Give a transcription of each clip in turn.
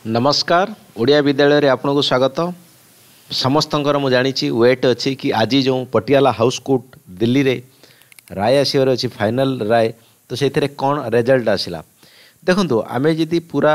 नमस्कार ओडिया विद्यालय रे आपको स्वागत। समस्तंकर मु जानी वेट अच्छी कि आज जो पटियाला हाउस कोर्ट दिल्ली रे राय आसवर अच्छी फाइनल राय तो से कौन रिजल्ट आसला देखो आमे जदि पूरा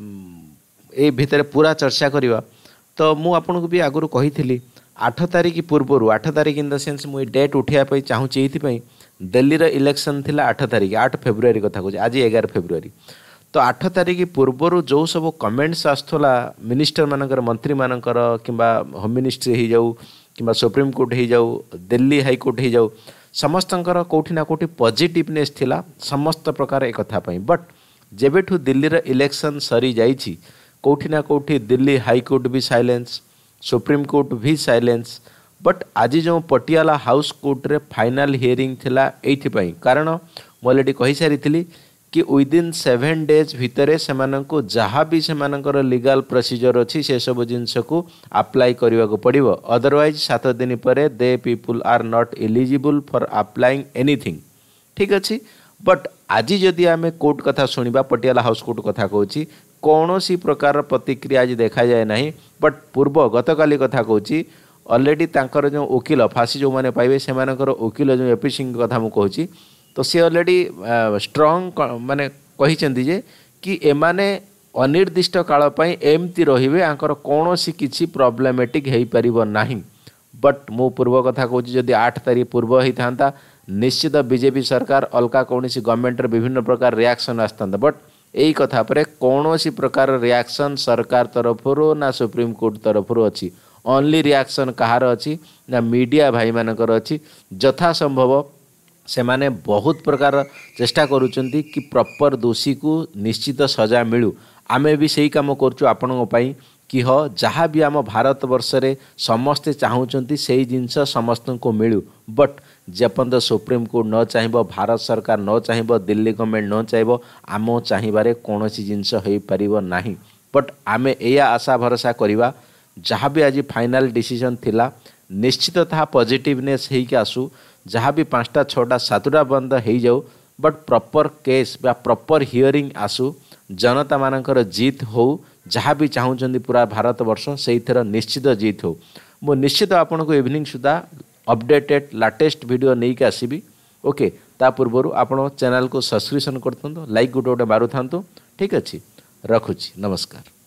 ए भितर पूरा चर्चा करवा तो मु आपन को भी आगु कही 8 तारिख पूर्वर 8 तारिख इन द सेन्स मुझे डेट उठाई चाहूँगी ये दिल्ली रो इलेक्शन थिला 8 तारिख 8 फेब्रुआरी कथा कहूँ आज 11 फेब्रुआरी तो 8 तारिख पूर्वर जो सब कमेंट्स आसला मिनिस्टर मानकर मंत्री मानकर किंबा होम मिनिस्ट्री हो जाऊ कि सुप्रीम कोर्ट हो जाऊ दिल्ली हाईकोर्ट हो जाऊ समस्तंकर कोठी ना कोठी पॉजिटिवनेस थिला समस्त प्रकार एक कथा पई बट जेबेठू दिल्ली रो इलेक्शन सरी जाइछि कोठी ना कोठी दिल्ली हाईकोर्ट भी साइलेंस सुप्रीम कोर्ट भी साइलेंस बट आज जो पटियाला हाउस कोर्ट रे फाइनल हियरिंग थिला एथि पई कारण मु ऑलरेडी कहि सारिथिली कि विदिन 7 days भितर से जहाँ भी से लीगल प्रोसीजर अच्छी से सब जिनस को अप्लाई करने को पड़ो अदरवाइज 7 दिन पर they people are not eligible for applying anything ठीक अच्छी बट आज जदि आम कोर्ट कथा शुणा पटियाला हाउस कोर्ट कथा कहूँ कौन सी प्रकार प्रतिक्रिया आज देखा जाए ना बट पूर्व गतकाली कथा कहूँ ऑलरेडी तांकर जो वकील फांसी जो मैंने पाइबे से वकील जो पी सिंह कथा मुझे तो सी ऑलरेडी स्ट्रॉन्ग माने कही जे कि एमाने अनिर्दिष्ट काल पई एमती रहिबे आंकर कोनोसी किछि प्रॉब्लमेटिक हेई परिबो नाही बट मो पूर्व कथा कहूँ जदि 8 तारिख पूर्व ही था निश्चित बीजेपी सरकार अलका कौनसी गवर्नमेंट विभिन्न प्रकार रिएक्शन आसता बट यही कथा पर कौनसी प्रकार रिएक्शन सरकार तरफरु ना सुप्रीम कोर्ट तरफरु अच्छी ओनली रिएक्शन कहार अच्छी ना मीडिया भाई मानकर अच्छी यथा संभव से माने बहुत प्रकार चेष्टा करुचंती कि प्रॉपर दोषी को निश्चित सजा मिलू आमे भी सही काम करचु आपन पाई कि ह जहाँ भी आम भारत वर्ष रे समस्ते चाहूँगी से जिनस समस्त को मिलू बट जेपर्यंत सुप्रीम कोर्ट न चाहिए भारत सरकार न चाहिए दिल्ली गवर्नमेंट न चाहिए आम चाहिए कौन सी जिनस हो पार ना बट आमे या आशा भरोसा करवा जहाँ भी आज फाइनल डिसीजन थिला निश्चित ता पॉजिटिवनेस होइके आसू जहाँ भी 5टा 6टा 7टा बंद हो जाऊ बट प्रॉपर केस बा प्रॉपर हियरिंग आसू जनता मानकर जीत हो जहाँ भी चाहूँगी पूरा भारत वर्ष से थर निश्चित जीत हो मु निश्चित आपन को इवनिंग सुधा अपडेटेड लाटेस्ट वीडियो नहीं के आसीबी ओके ता पूर्व आपण चैनल को सब्सक्रिप्शन करथंतो लाइक गोटे गोटे मारुथांतो ठीक अच्छी रखुची नमस्कार।